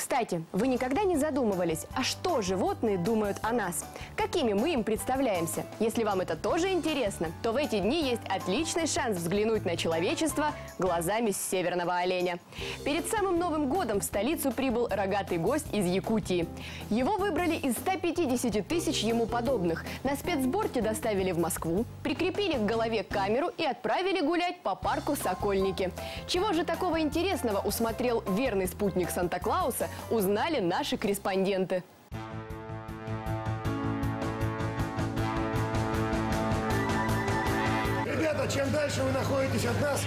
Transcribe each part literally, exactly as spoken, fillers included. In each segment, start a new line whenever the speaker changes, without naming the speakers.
Кстати, вы никогда не задумывались, а что животные думают о нас? Какими мы им представляемся? Если вам это тоже интересно, то в эти дни есть отличный шанс взглянуть на человечество глазами северного оленя. Перед самым Новым годом в столицу прибыл рогатый гость из Якутии. Его выбрали из ста пятидесяти тысяч ему подобных. На спецсборте доставили в Москву, прикрепили к голове камеру и отправили гулять по парку Сокольники. Чего же такого интересного усмотрел верный спутник Санта-Клауса, узнали наши корреспонденты.
Ребята, чем дальше вы находитесь от нас,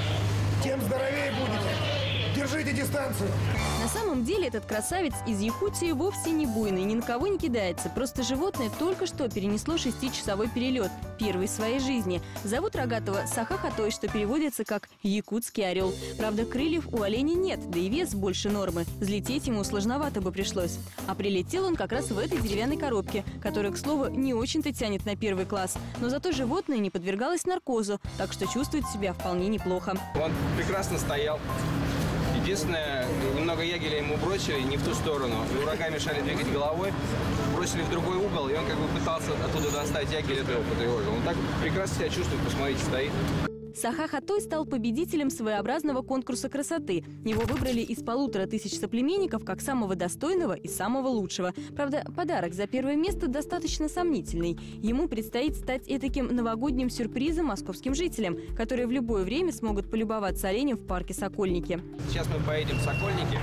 тем здоровее будете. Держите дистанцию.
На самом деле этот красавец из Якутии вовсе не буйный, ни на кого не кидается. Просто животное только что перенесло шестичасовой перелет, первый в своей жизни. Зовут рогатого Саха Хатой, что переводится как «якутский орел». Правда, крыльев у оленя нет, да и вес больше нормы. Взлететь ему сложновато бы пришлось. А прилетел он как раз в этой деревянной коробке, которая, к слову, не очень-то тянет на первый класс. Но зато животное не подвергалось наркозу, так что чувствует себя вполне неплохо.
Он прекрасно стоял. Единственное, немного ягеля ему бросили не в ту сторону. И врага мешали двигать головой, бросили в другой угол, и он как бы пытался оттуда достать ягель, этого потревожил. Он так прекрасно себя чувствует, посмотрите, стоит.
Саха Хатой стал победителем своеобразного конкурса красоты. Его выбрали из полутора тысяч соплеменников как самого достойного и самого лучшего. Правда, подарок за первое место достаточно сомнительный. Ему предстоит стать этаким новогодним сюрпризом московским жителям, которые в любое время смогут полюбоваться оленем в парке Сокольники.
Сейчас мы поедем в Сокольники.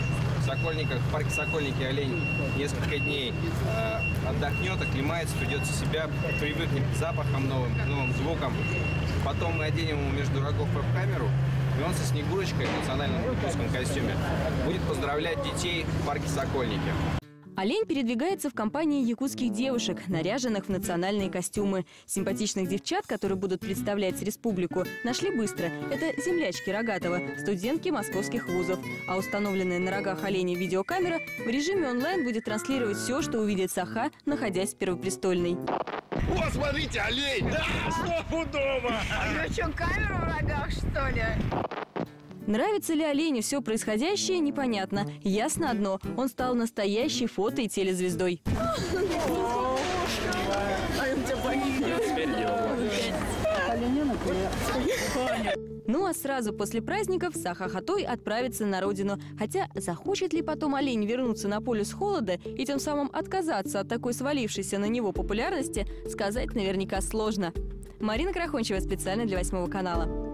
В Сокольниках, в парке Сокольники олень несколько дней э, отдохнет, оклемается, придет в себя, привыкнет к запахам новым, к новым звукам. Потом мы оденем ему между рогов веб-камеру, и он со Снегурочкой в национальном якутском костюме будет поздравлять детей в парке Сокольники.
Олень передвигается в компании якутских девушек, наряженных в национальные костюмы. Симпатичных девчат, которые будут представлять республику, нашли быстро. Это землячки рогатого, студентки московских вузов. А установленная на рогах оленя видеокамера в режиме онлайн будет транслировать все, что увидит Саха, находясь в Первопрестольной.
О, смотрите, олень! Да, стопудово!
Ну что, камеру в рогах, что ли?
Нравится ли оленю все происходящее, непонятно. Ясно одно – он стал настоящей фото- и телезвездой. Ну а сразу после праздников Саха Хатой отправится на родину. Хотя захочет ли потом олень вернуться на полюс холода и тем самым отказаться от такой свалившейся на него популярности, сказать наверняка сложно. Марина Крахончева специально для восьмого канала.